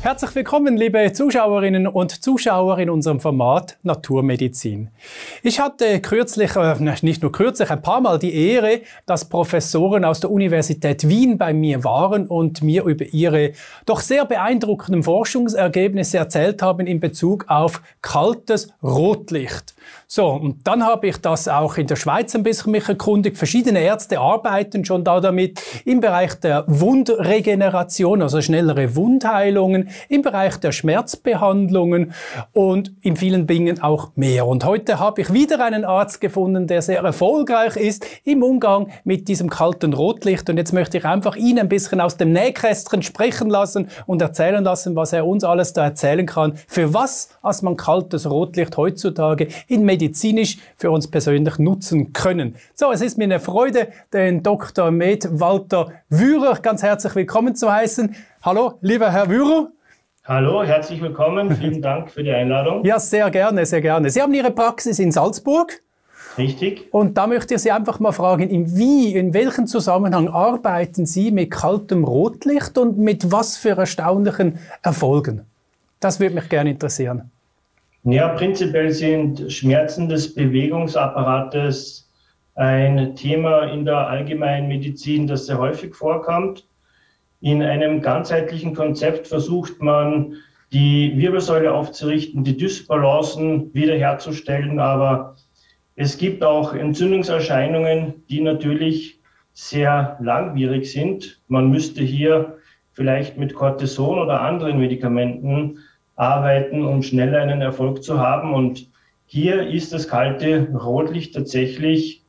Herzlich willkommen, liebe Zuschauerinnen und Zuschauer in unserem Format Naturmedizin. Ich hatte kürzlich, nicht nur kürzlich, ein paar Mal die Ehre, dass Professoren aus der Universität Wien bei mir waren und mir über ihre doch sehr beeindruckenden Forschungsergebnisse erzählt haben in Bezug auf kaltes Rotlicht. So, und dann habe ich das auch in der Schweiz ein bisschen mich erkundigt. Verschiedene Ärzte arbeiten schon da damit im Bereich der Wundregeneration, also schnellere Wundheilungen, im Bereich der Schmerzbehandlungen und in vielen Dingen auch mehr. Und heute habe ich wieder einen Arzt gefunden, der sehr erfolgreich ist im Umgang mit diesem kalten Rotlicht. Und jetzt möchte ich einfach ihn ein bisschen aus dem Nähkästchen sprechen lassen und erzählen lassen, was er uns alles da erzählen kann, für was man kaltes Rotlicht heutzutage medizinisch für uns persönlich nutzen können. So, es ist mir eine Freude, den Dr. Med Walter Wührer ganz herzlich willkommen zu heißen. Hallo, lieber Herr Wührer. Hallo, herzlich willkommen. Vielen Dank für die Einladung. Ja, sehr gerne, sehr gerne. Sie haben Ihre Praxis in Salzburg. Richtig. Und da möchte ich Sie einfach mal fragen, in welchem Zusammenhang arbeiten Sie mit kaltem Rotlicht und mit was für erstaunlichen Erfolgen? Das würde mich gerne interessieren. Ja, prinzipiell sind Schmerzen des Bewegungsapparates ein Thema in der Allgemeinmedizin, das sehr häufig vorkommt. In einem ganzheitlichen Konzept versucht man, die Wirbelsäule aufzurichten, die Dysbalancen wiederherzustellen, aber es gibt auch Entzündungserscheinungen, die natürlich sehr langwierig sind. Man müsste hier vielleicht mit Cortison oder anderen Medikamenten arbeiten, um schneller einen Erfolg zu haben. Und hier ist das kalte Rotlicht tatsächlich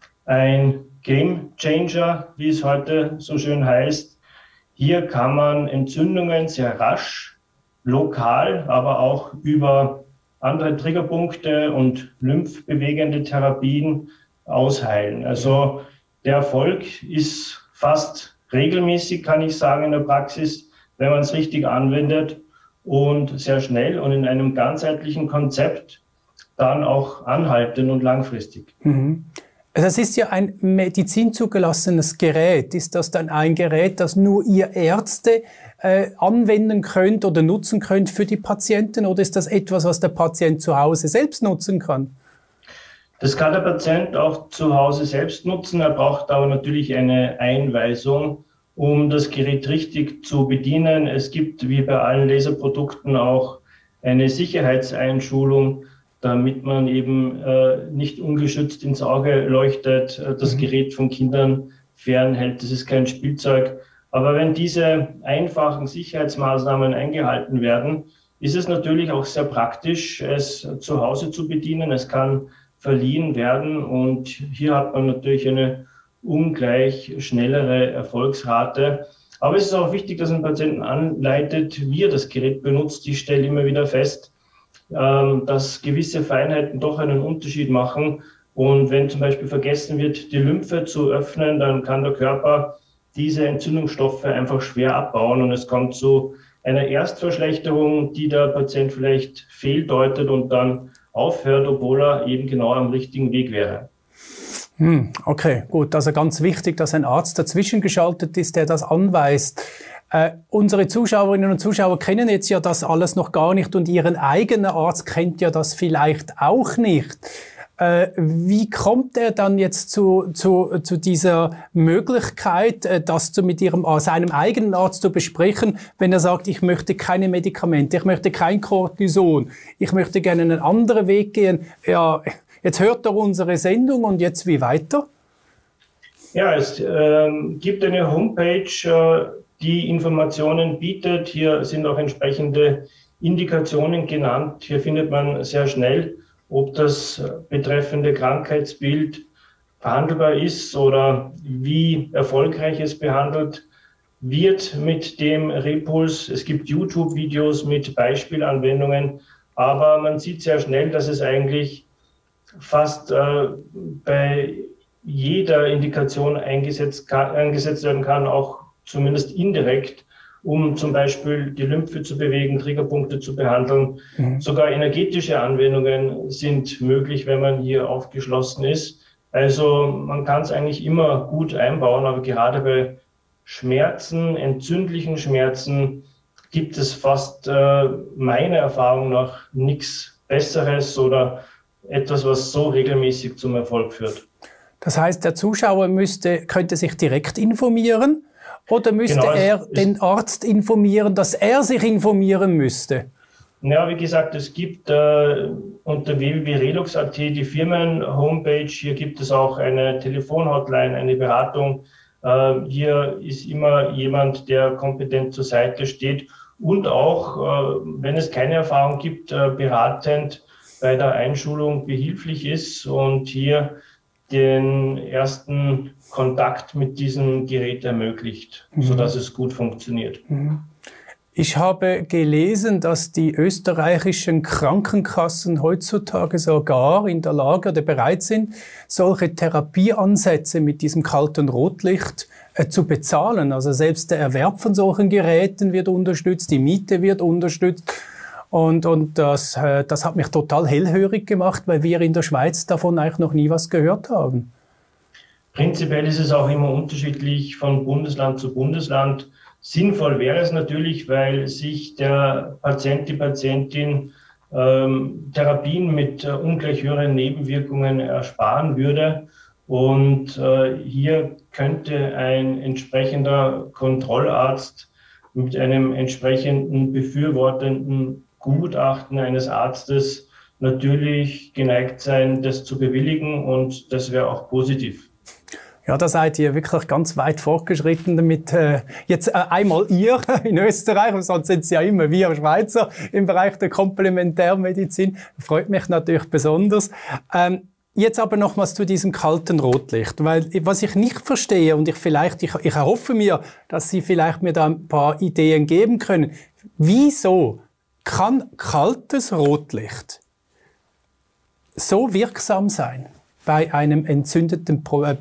ein Game Changer, wie es heute so schön heißt. Hier kann man Entzündungen sehr rasch, lokal, aber auch über andere Triggerpunkte und lymphbewegende Therapien ausheilen. Also der Erfolg ist fast regelmäßig, kann ich sagen, in der Praxis, wenn man es richtig anwendet. Und sehr schnell und in einem ganzheitlichen Konzept dann auch anhaltend und langfristig. Mhm. Das ist ja ein medizinzugelassenes Gerät. Ist das dann ein Gerät, das nur ihr Ärzte anwenden könnt oder nutzen könnt für die Patienten? Oder ist das etwas, was der Patient zu Hause selbst nutzen kann? Das kann der Patient auch zu Hause selbst nutzen. Er braucht aber natürlich eine Einweisung, um das Gerät richtig zu bedienen. Es gibt wie bei allen Laserprodukten auch eine Sicherheitseinschulung, damit man eben nicht ungeschützt ins Auge leuchtet, das Gerät von Kindern fernhält. Das ist kein Spielzeug. Aber wenn diese einfachen Sicherheitsmaßnahmen eingehalten werden, ist es natürlich auch sehr praktisch, es zu Hause zu bedienen. Es kann verliehen werden und hier hat man natürlich eine ungleich schnellere Erfolgsrate. Aber es ist auch wichtig, dass ein Patienten anleitet, wie er das Gerät benutzt. Ich stelle immer wieder fest, dass gewisse Feinheiten doch einen Unterschied machen. Und wenn zum Beispiel vergessen wird, die Lymphe zu öffnen, dann kann der Körper diese Entzündungsstoffe einfach schwer abbauen. Und es kommt zu einer Erstverschlechterung, die der Patient vielleicht fehldeutet und dann aufhört, obwohl er eben genau am richtigen Weg wäre. Okay, gut. Also ganz wichtig, dass ein Arzt dazwischen geschaltet ist, der das anweist. Unsere Zuschauerinnen und Zuschauer kennen jetzt ja das alles noch gar nicht und Ihren eigenen Arzt kennt ja das vielleicht auch nicht. Wie kommt er dann jetzt zu dieser Möglichkeit, das mit seinem eigenen Arzt zu besprechen, wenn er sagt, ich möchte keine Medikamente, ich möchte kein Cortison, ich möchte gerne einen anderen Weg gehen? Ja, jetzt hört er unsere Sendung und jetzt wie weiter? Ja, es gibt eine Homepage, die Informationen bietet. Hier sind auch entsprechende Indikationen genannt. Hier findet man sehr schnell, ob das betreffende Krankheitsbild behandelbar ist oder wie erfolgreich es behandelt wird mit dem Repuls. Es gibt YouTube-Videos mit Beispielanwendungen, aber man sieht sehr schnell, dass es eigentlich fast bei jeder Indikation eingesetzt werden kann, auch zumindest indirekt, um zum Beispiel die Lymphe zu bewegen, Triggerpunkte zu behandeln. Sogar energetische Anwendungen sind möglich, wenn man hier aufgeschlossen ist. Also man kann es eigentlich immer gut einbauen, aber gerade bei Schmerzen, entzündlichen Schmerzen, gibt es fast meiner Erfahrung nach nichts Besseres oder etwas, was so regelmäßig zum Erfolg führt. Das heißt, der Zuschauer könnte sich direkt informieren oder müsste er den Arzt informieren, dass er sich informieren müsste? Ja, wie gesagt, es gibt unter www.relux.at die Firmen-Homepage. Hier gibt es auch eine Telefonhotline, eine Beratung. Hier ist immer jemand, der kompetent zur Seite steht und auch, wenn es keine Erfahrung gibt, beratend bei der Einschulung behilflich ist und hier den ersten Kontakt mit diesem Gerät ermöglicht, sodass es gut funktioniert. Ich habe gelesen, dass die österreichischen Krankenkassen heutzutage sogar in der Lage oder bereit sind, solche Therapieansätze mit diesem kalten Rotlicht zu bezahlen. Also selbst der Erwerb von solchen Geräten wird unterstützt, die Miete wird unterstützt. Und das hat mich total hellhörig gemacht, weil wir in der Schweiz davon eigentlich noch nie was gehört haben. Prinzipiell ist es auch immer unterschiedlich von Bundesland zu Bundesland. Sinnvoll wäre es natürlich, weil sich der Patient, die Patientin Therapien mit ungleich höheren Nebenwirkungen ersparen würde. Und hier könnte ein entsprechender Kontrollarzt mit einem entsprechenden befürwortenden Gutachten eines Arztes natürlich geneigt sein, das zu bewilligen, und das wäre auch positiv. Ja, da seid ihr wirklich ganz weit fortgeschritten damit. Jetzt einmal ihr in Österreich, und sonst sind es ja immer wir Schweizer im Bereich der Komplementärmedizin. Freut mich natürlich besonders. Jetzt aber nochmals zu diesem kalten Rotlicht, weil was ich nicht verstehe, und ich erhoffe mir, dass Sie vielleicht mir da ein paar Ideen geben können. Wieso kann kaltes Rotlicht so wirksam sein bei einem entzündeten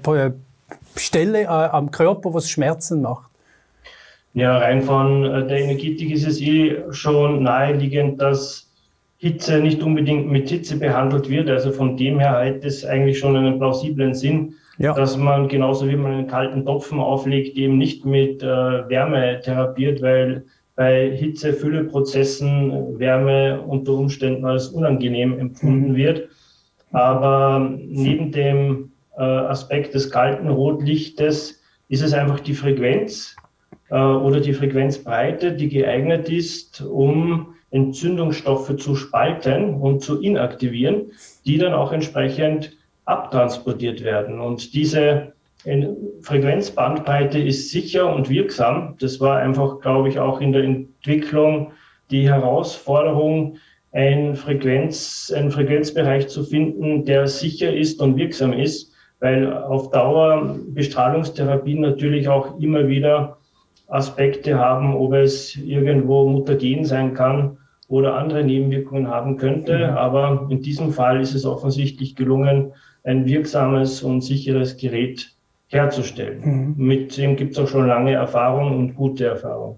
Stelle am Körper, was Schmerzen macht? Ja, rein von der Energetik ist es schon naheliegend, dass Hitze nicht unbedingt mit Hitze behandelt wird. Also von dem her hat es eigentlich schon einen plausiblen Sinn, dass man genauso wie man einen kalten Topfen auflegt, eben nicht mit Wärme therapiert, weil bei Hitze-Fülle-Prozessen Wärme unter Umständen als unangenehm empfunden wird. Aber neben dem Aspekt des kalten Rotlichtes ist es einfach die Frequenz oder die Frequenzbreite, die geeignet ist, um Entzündungsstoffe zu spalten und zu inaktivieren, die dann auch entsprechend abtransportiert werden. Und diese Frequenzbandbreite ist sicher und wirksam. Das war einfach, glaube ich, auch in der Entwicklung die Herausforderung, einen Frequenzbereich zu finden, der sicher ist und wirksam ist, weil auf Dauer Bestrahlungstherapien natürlich auch immer wieder Aspekte haben, ob es irgendwo mutagen sein kann oder andere Nebenwirkungen haben könnte. Aber in diesem Fall ist es offensichtlich gelungen, ein wirksames und sicheres Gerät herzustellen. Mit dem gibt es auch schon lange Erfahrung und gute Erfahrung.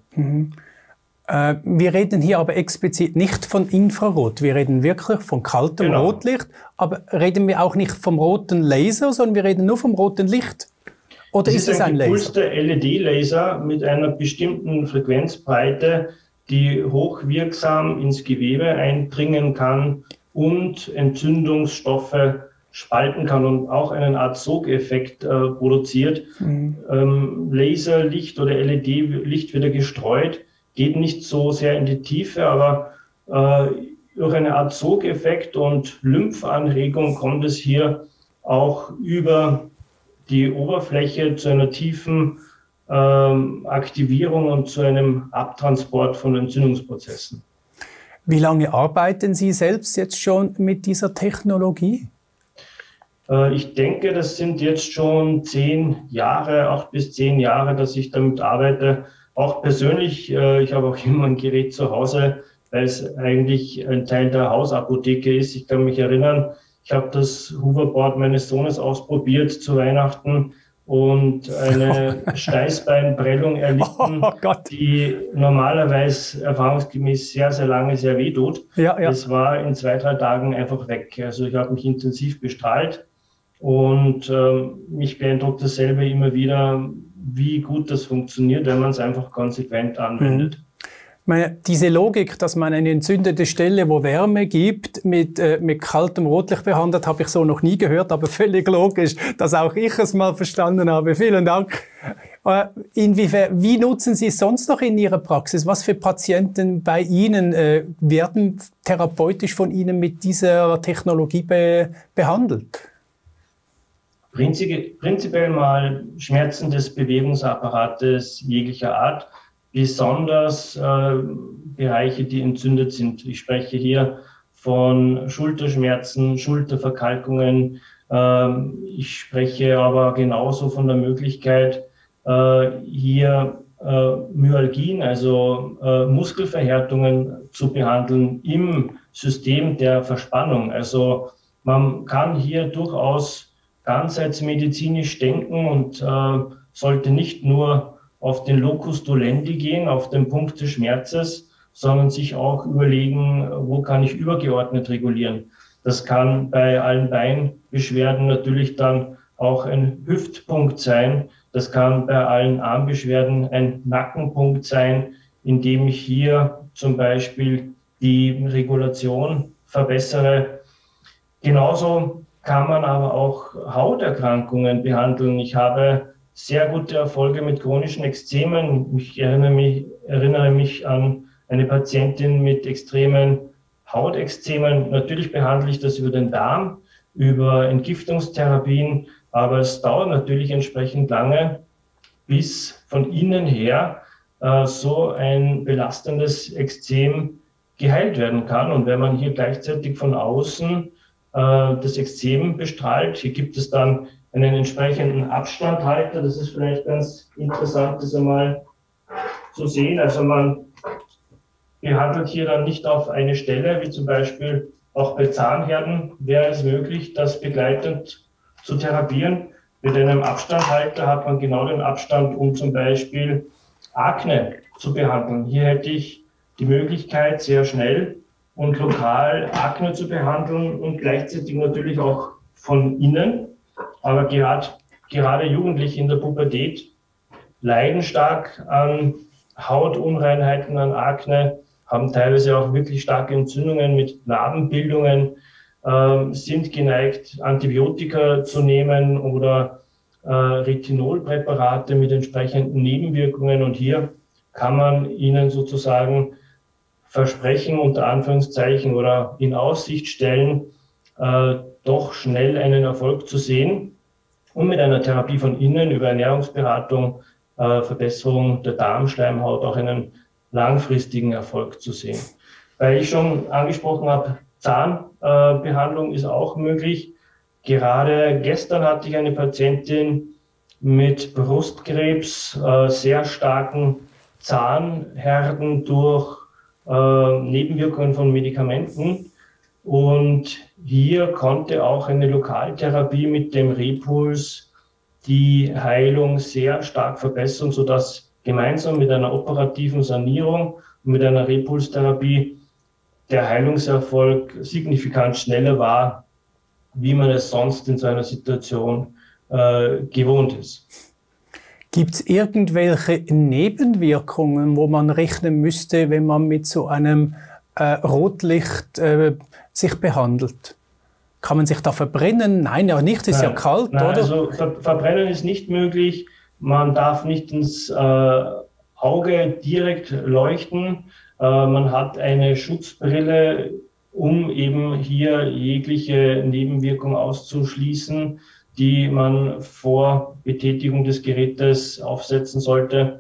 Wir reden hier aber explizit nicht von Infrarot. Wir reden wirklich von kaltem Rotlicht. Aber reden wir auch nicht vom roten Laser, sondern wir reden nur vom roten Licht. Oder ist es ein Laser? Das ist ein gepulster LED-Laser mit einer bestimmten Frequenzbreite, die hochwirksam ins Gewebe eindringen kann und Entzündungsstoffe spalten kann und auch eine Art Sogeffekt produziert. Laserlicht oder LED-Licht wird gestreut, geht nicht so sehr in die Tiefe, aber durch eine Art Sogeffekt und Lymphanregung kommt es hier auch über die Oberfläche zu einer tiefen Aktivierung und zu einem Abtransport von Entzündungsprozessen. Wie lange arbeiten Sie selbst jetzt schon mit dieser Technologie? Ich denke, das sind jetzt schon 10 Jahre, 8 bis 10 Jahre, dass ich damit arbeite. Auch persönlich, ich habe auch immer ein Gerät zu Hause, weil es eigentlich ein Teil der Hausapotheke ist. Ich kann mich erinnern, ich habe das Hoverboard meines Sohnes ausprobiert zu Weihnachten und eine Steißbeinprellung erlitten, die normalerweise erfahrungsgemäß sehr, sehr lange sehr weh tut. Es war in 2, 3 Tagen einfach weg. Also ich habe mich intensiv bestrahlt und mich beeindruckt dasselbe immer wieder, wie gut das funktioniert, wenn man es einfach konsequent anwendet. Diese Logik, dass man eine entzündete Stelle, wo Wärme gibt, mit kaltem Rotlicht behandelt, habe ich so noch nie gehört, aber völlig logisch, dass auch ich es mal verstanden habe. Vielen Dank. Wie nutzen Sie es sonst noch in Ihrer Praxis? Was für Patienten bei Ihnen werden therapeutisch von Ihnen mit dieser Technologie behandelt? Prinzipiell mal Schmerzen des Bewegungsapparates jeglicher Art, besonders Bereiche, die entzündet sind. Ich spreche hier von Schulterschmerzen, Schulterverkalkungen. Ich spreche aber genauso von der Möglichkeit, hier Myalgien, also Muskelverhärtungen zu behandeln im System der Verspannung. Also man kann hier durchaus ganzheitsmedizinisch denken und sollte nicht nur auf den Locus dolendi gehen, auf den Punkt des Schmerzes, sondern sich auch überlegen, wo kann ich übergeordnet regulieren. Das kann bei allen Beinbeschwerden natürlich dann auch ein Hüftpunkt sein. Das kann bei allen Armbeschwerden ein Nackenpunkt sein, indem ich hier zum Beispiel die Regulation verbessere. Genauso kann man aber auch Hauterkrankungen behandeln. Ich habe sehr gute Erfolge mit chronischen Ekzemen. Ich erinnere mich an eine Patientin mit extremen Hautexzemen. Natürlich behandle ich das über den Darm, über Entgiftungstherapien, aber es dauert natürlich entsprechend lange, bis von innen her so ein belastendes Ekzem geheilt werden kann. Und wenn man hier gleichzeitig von außen das Ekzem bestrahlt, hier gibt es dann einen entsprechenden Abstandhalter. Das ist vielleicht ganz interessant, das einmal zu sehen. Also man behandelt hier dann nicht auf eine Stelle, wie zum Beispiel auch bei Zahnherden wäre es möglich, das begleitend zu therapieren. Mit einem Abstandhalter hat man genau den Abstand, um zum Beispiel Akne zu behandeln. Hier hätte ich die Möglichkeit, sehr schnell und lokal Akne zu behandeln und gleichzeitig natürlich auch von innen. Aber gerade Jugendliche in der Pubertät leiden stark an Hautunreinheiten, an Akne, haben teilweise auch wirklich starke Entzündungen mit Narbenbildungen, sind geneigt, Antibiotika zu nehmen oder Retinolpräparate mit entsprechenden Nebenwirkungen. Und hier kann man ihnen sozusagen versprechen, unter Anführungszeichen, oder in Aussicht stellen, doch schnell einen Erfolg zu sehen und mit einer Therapie von innen über Ernährungsberatung, Verbesserung der Darmschleimhaut auch einen langfristigen Erfolg zu sehen. Weil ich schon angesprochen habe, Zahnbehandlung ist auch möglich. Gerade gestern hatte ich eine Patientin mit Brustkrebs, sehr starken Zahnherden durch Nebenwirkungen von Medikamenten. Und hier konnte auch eine Lokaltherapie mit dem Repuls die Heilung sehr stark verbessern, sodass gemeinsam mit einer operativen Sanierung und mit einer Repulstherapie der Heilungserfolg signifikant schneller war, wie man es sonst in so einer Situation gewohnt ist. Gibt es irgendwelche Nebenwirkungen, wo man rechnen müsste, wenn man mit so einem Rotlicht sich behandelt? Kann man sich da verbrennen? Nein, ja nicht, ist ja kalt, nein, oder? Also verbrennen ist nicht möglich. Man darf nicht ins Auge direkt leuchten. Man hat eine Schutzbrille, um eben hier jegliche Nebenwirkung auszuschließen, die man vor Betätigung des Gerätes aufsetzen sollte.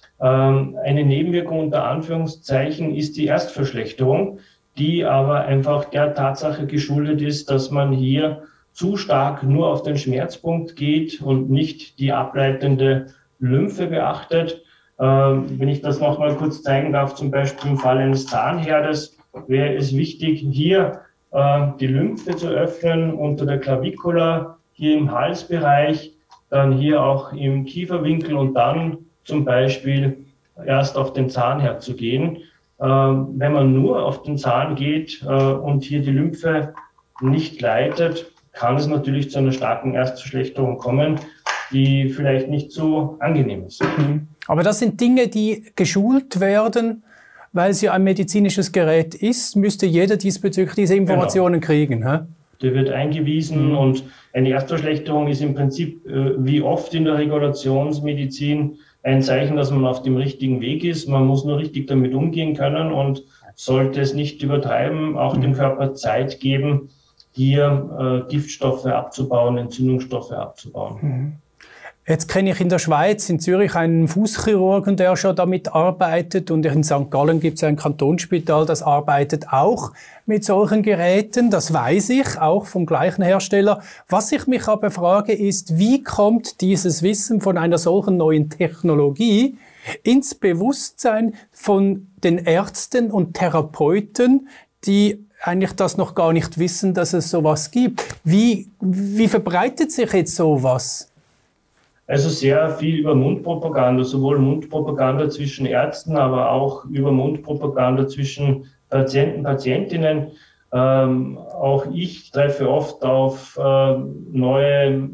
Eine Nebenwirkung unter Anführungszeichen ist die Erstverschlechterung, die aber einfach der Tatsache geschuldet ist, dass man hier zu stark nur auf den Schmerzpunkt geht und nicht die ableitende Lymphe beachtet. Wenn ich das noch mal kurz zeigen darf, zum Beispiel im Fall eines Zahnherdes, wäre es wichtig, hier die Lymphe zu öffnen unter der Clavicula, hier im Halsbereich, dann hier auch im Kieferwinkel und dann zum Beispiel erst auf den Zahnherd zu gehen. Wenn man nur auf den Zahn geht und hier die Lymphe nicht leitet, kann es natürlich zu einer starken Erstverschlechterung kommen, die vielleicht nicht so angenehm ist. Aber das sind Dinge, die geschult werden, weil es ja ein medizinisches Gerät ist, müsste jeder diesbezüglich diese Informationen kriegen. Hä? Der wird eingewiesen und eine Erstverschlechterung ist im Prinzip, wie oft in der Regulationsmedizin, ein Zeichen, dass man auf dem richtigen Weg ist. Man muss nur richtig damit umgehen können und sollte es nicht übertreiben, auch dem Körper Zeit geben, hier Giftstoffe abzubauen, Entzündungsstoffe abzubauen. Jetzt kenne ich in der Schweiz, in Zürich, einen Fußchirurgen, der schon damit arbeitet. Und in St. Gallen gibt es ein Kantonsspital, das arbeitet auch mit solchen Geräten. Das weiß ich, auch vom gleichen Hersteller. Was ich mich aber frage, ist, wie kommt dieses Wissen von einer solchen neuen Technologie ins Bewusstsein von den Ärzten und Therapeuten, die eigentlich das noch gar nicht wissen, dass es sowas gibt? Wie verbreitet sich jetzt sowas? Also sehr viel über Mundpropaganda, sowohl Mundpropaganda zwischen Ärzten, aber auch über Mundpropaganda zwischen Patienten, Patientinnen. Auch ich treffe oft auf neue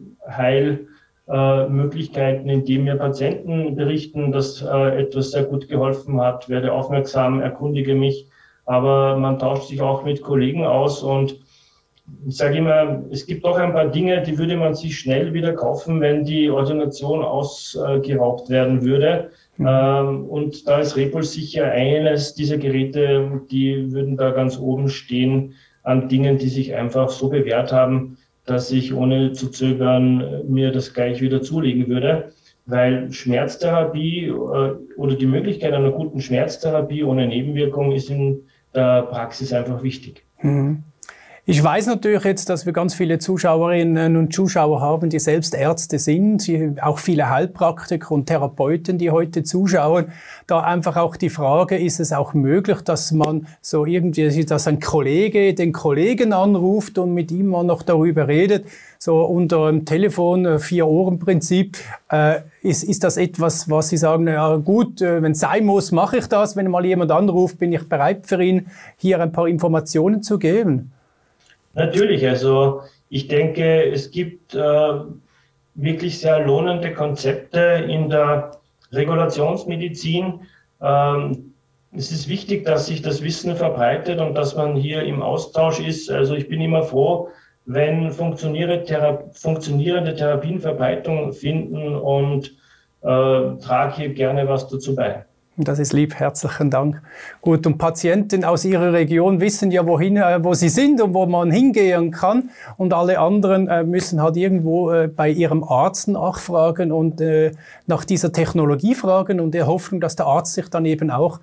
Heilmöglichkeiten, indem mir Patienten berichten, dass etwas sehr gut geholfen hat, werde aufmerksam, erkundige mich, aber man tauscht sich auch mit Kollegen aus und ich sage immer, es gibt doch ein paar Dinge, die würde man sich schnell wieder kaufen, wenn die Ordination ausgeraubt werden würde. Und da ist Repuls sicher eines dieser Geräte, die würden da ganz oben stehen an Dingen, die sich einfach so bewährt haben, dass ich ohne zu zögern mir das gleich wieder zulegen würde. Weil Schmerztherapie oder die Möglichkeit einer guten Schmerztherapie ohne Nebenwirkung ist in der Praxis einfach wichtig. Ich weiß natürlich jetzt, dass wir ganz viele Zuschauerinnen und Zuschauer haben, die selbst Ärzte sind, auch viele Heilpraktiker und Therapeuten, die heute zuschauen. Da einfach auch die Frage, ist es auch möglich, dass man so irgendwie, dass ein Kollege den Kollegen anruft und mit ihm mal noch darüber redet, so unter dem Telefon, 4-Ohren-Prinzip. Ist das etwas, was Sie sagen, ja gut, wenn es sein muss, mache ich das. Wenn mal jemand anruft, bin ich bereit für ihn, hier ein paar Informationen zu geben? Natürlich, also ich denke, es gibt wirklich sehr lohnende Konzepte in der Regulationsmedizin. Es ist wichtig, dass sich das Wissen verbreitet und dass man hier im Austausch ist. Also ich bin immer froh, wenn funktionierende Therapien Verbreitung finden und trage hier gerne was dazu bei. Das ist lieb, herzlichen Dank. Gut, und Patienten aus Ihrer Region wissen ja, wo sie sind und wo man hingehen kann. Und alle anderen müssen halt irgendwo bei ihrem Arzt nachfragen und nach dieser Technologie fragen und der Hoffnung, dass der Arzt sich dann eben auch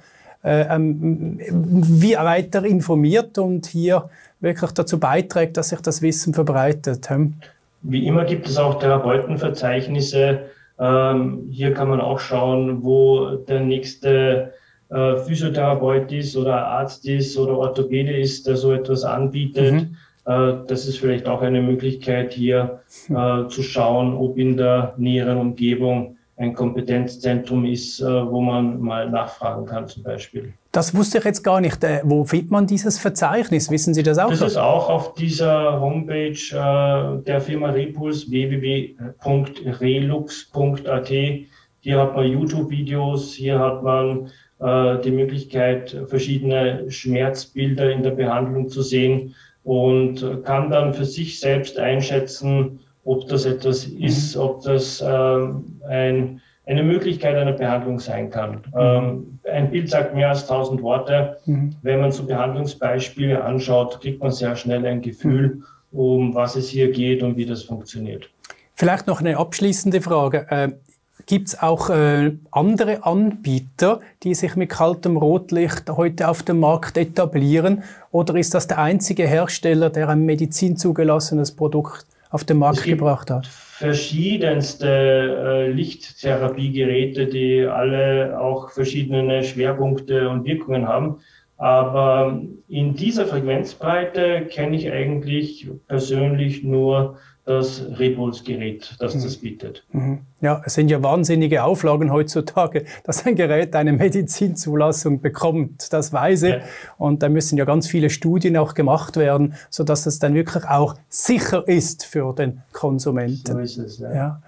wie weiter informiert und hier wirklich dazu beiträgt, dass sich das Wissen verbreitet. Wie immer gibt es auch Therapeutenverzeichnisse. Hier kann man auch schauen, wo der nächste Physiotherapeut ist oder Arzt ist oder Orthopäde ist, der so etwas anbietet. Das ist vielleicht auch eine Möglichkeit, hier zu schauen, ob in der näheren Umgebung ein Kompetenzzentrum ist, wo man mal nachfragen kann zum Beispiel. Das wusste ich jetzt gar nicht. Wo findet man dieses Verzeichnis? Wissen Sie das auch? Das ist auch auf dieser Homepage der Firma Repuls, www.relux.at. Hier hat man YouTube-Videos, hier hat man die Möglichkeit, verschiedene Schmerzbilder in der Behandlung zu sehen und kann dann für sich selbst einschätzen, ob das etwas ist, ob das eine Möglichkeit einer Behandlung sein kann. Ein Bild sagt mehr als 1000 Worte. Wenn man so Behandlungsbeispiele anschaut, kriegt man sehr schnell ein Gefühl, um was es hier geht und wie das funktioniert. Vielleicht noch eine abschließende Frage. Gibt es auch andere Anbieter, die sich mit kaltem Rotlicht heute auf dem Markt etablieren? Oder ist das der einzige Hersteller, der ein medizinzugelassenes Produkt auf den Markt gebracht hat? Verschiedenste Lichttherapiegeräte, die alle auch verschiedene Schwerpunkte und Wirkungen haben. Aber in dieser Frequenzbreite kenne ich eigentlich persönlich nur das Repuls-Gerät, das das bietet. Ja, es sind ja wahnsinnige Auflagen heutzutage, dass ein Gerät eine Medizinzulassung bekommt, das weiß ich. Ja. Und da müssen ja ganz viele Studien auch gemacht werden, sodass es dann wirklich auch sicher ist für den Konsumenten. So ist es, ja.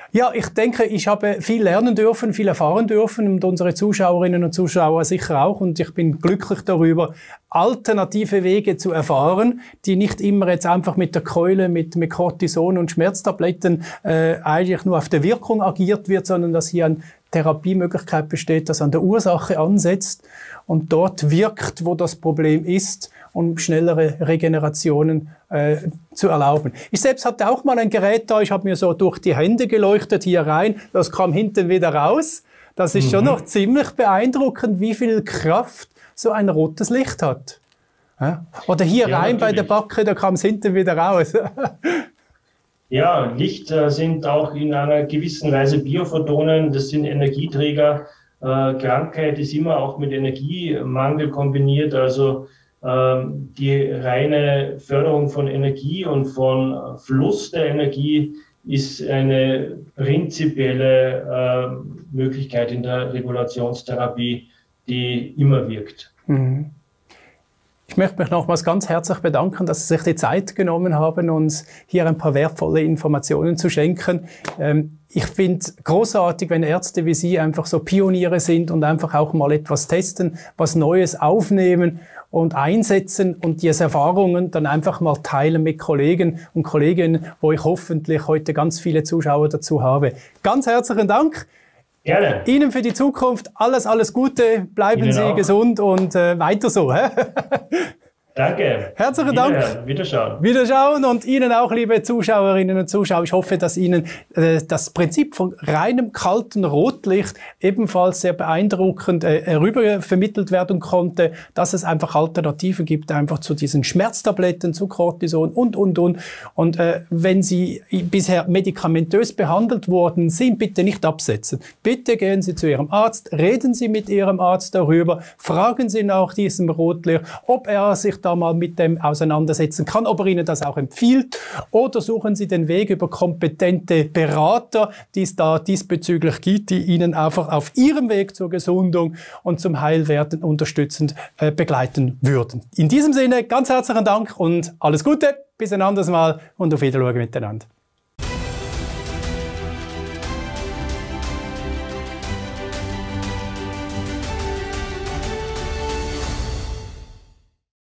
Ja, ich denke, ich habe viel lernen dürfen, viel erfahren dürfen und unsere Zuschauerinnen und Zuschauer sicher auch. Und ich bin glücklich darüber, alternative Wege zu erfahren, die nicht immer jetzt einfach mit der Keule, mit Cortison und Schmerztabletten eigentlich nur auf der Wirkung agiert wird, sondern dass hier eine Therapiemöglichkeit besteht, das an der Ursache ansetzt und dort wirkt, wo das Problem ist, um schnellere Regenerationen zu erlauben. Ich selbst hatte auch mal ein Gerät da, ich habe mir so durch die Hände geleuchtet hier rein, das kam hinten wieder raus. Das ist schon noch ziemlich beeindruckend, wie viel Kraft so ein rotes Licht hat. Ja? Oder hier rein natürlich. Bei der Backe, da kam es hinten wieder raus. Ja, Licht sind auch in einer gewissen Weise Biophotonen, das sind Energieträger. Krankheit ist immer auch mit Energiemangel kombiniert, also die reine Förderung von Energie und von Fluss der Energie ist eine prinzipielle Möglichkeit in der Regulationstherapie, die immer wirkt. Ich möchte mich nochmals ganz herzlich bedanken, dass Sie sich die Zeit genommen haben, uns hier ein paar wertvolle Informationen zu schenken. Ich finde es großartig, wenn Ärzte wie Sie einfach so Pioniere sind und einfach auch mal etwas testen, was Neues aufnehmen und einsetzen und diese Erfahrungen dann einfach mal teilen mit Kollegen und Kolleginnen, wo ich hoffentlich heute ganz viele Zuschauer dazu habe. Ganz herzlichen Dank. Gerne. Ihnen für die Zukunft alles Gute, bleiben Ihnen Sie auch gesund und weiter so. Danke. Herzlichen Dank. Wiederschauen. Wiederschauen und Ihnen auch, liebe Zuschauerinnen und Zuschauer. Ich hoffe, dass Ihnen das Prinzip von reinem kalten Rotlicht ebenfalls sehr beeindruckend rüber vermittelt werden konnte, dass es einfach Alternativen gibt, einfach zu diesen Schmerztabletten, zu Cortison und. Und wenn Sie bisher medikamentös behandelt worden sind, bitte nicht absetzen. Bitte gehen Sie zu Ihrem Arzt, reden Sie mit Ihrem Arzt darüber, fragen Sie nach diesem Rotlicht, ob er sich da mal mit dem auseinandersetzen kann, ob er Ihnen das auch empfiehlt, oder suchen Sie den Weg über kompetente Berater, die es da diesbezüglich gibt, die Ihnen einfach auf Ihrem Weg zur Gesundung und zum Heilwerden unterstützend begleiten würden. In diesem Sinne ganz herzlichen Dank und alles Gute, bis ein anderes Mal und auf Wiedersehen miteinander.